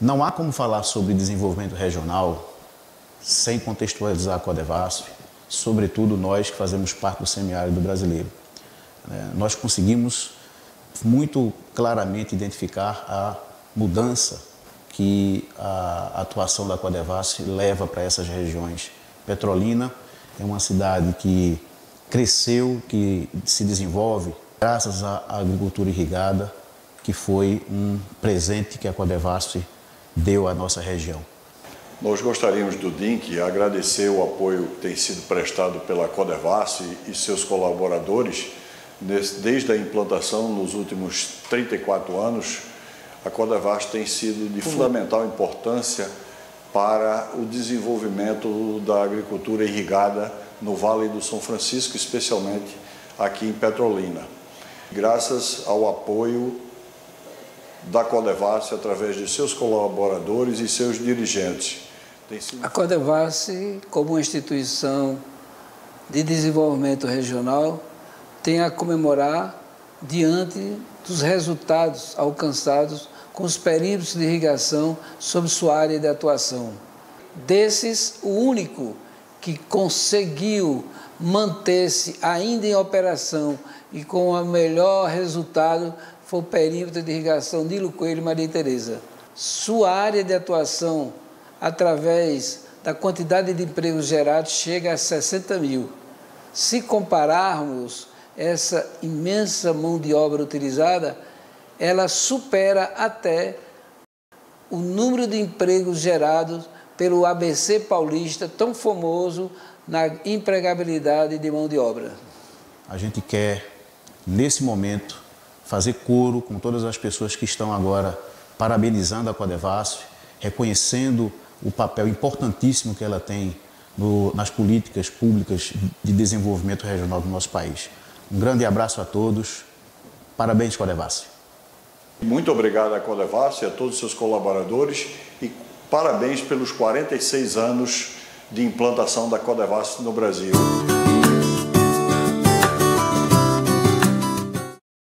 Não há como falar sobre desenvolvimento regional sem contextualizar a Codevasf, sobretudo nós que fazemos parte do semiárido brasileiro. Nós conseguimos muito claramente identificar a mudança que a atuação da Codevasf leva para essas regiões. Petrolina é uma cidade que cresceu, que se desenvolve graças à agricultura irrigada, que foi um presente que a Codevasf deu à nossa região. Nós gostaríamos do DINC agradecer o apoio que tem sido prestado pela Codevasf e seus colaboradores desde a implantação nos últimos 34 anos. A Codevasf tem sido de fundamental importância para o desenvolvimento da agricultura irrigada no Vale do São Francisco, especialmente aqui em Petrolina. Graças ao apoio da Codevasf através de seus colaboradores e seus dirigentes. A Codevasf, como uma instituição de desenvolvimento regional, tem a comemorar diante dos resultados alcançados com os perímetros de irrigação sob sua área de atuação. Desses, o único que conseguiu manter-se ainda em operação e com o melhor resultado foi o perímetro de irrigação de Nilo Coelho e Maria Tereza. Sua área de atuação, através da quantidade de empregos gerados, chega a 60 mil. Se compararmos essa imensa mão de obra utilizada, ela supera até o número de empregos gerados pelo ABC paulista, tão famoso na empregabilidade de mão de obra. A gente quer, nesse momento, fazer coro com todas as pessoas que estão agora parabenizando a Codevasf, reconhecendo o papel importantíssimo que ela tem nas políticas públicas de desenvolvimento regional do nosso país. Um grande abraço a todos. Parabéns, Codevasf. Muito obrigado à Codevasf e a todos os seus colaboradores e parabéns pelos 46 anos de implantação da Codevasf no Brasil.